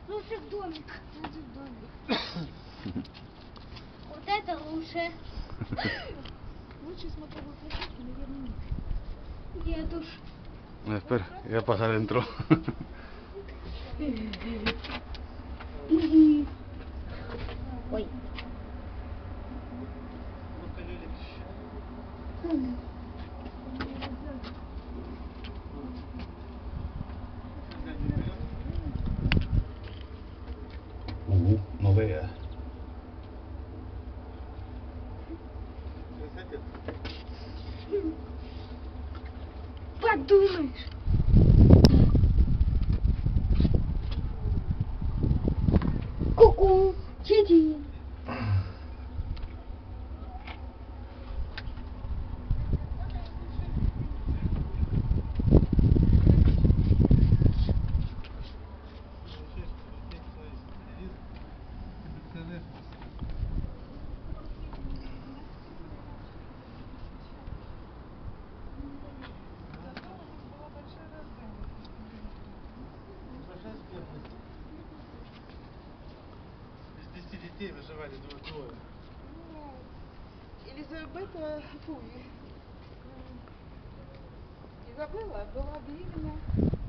Лучше в домик. Лучше в домик. Вот это лучше. Лучше смотровой площадки, наверное, нет. Нет уж. Espera, ya pasa adentro. Ой. No veas. Подумаешь. Ку-ку. Сиди. Из 10 детей выживали двое. Елизавета, фу, Изабелла была беременна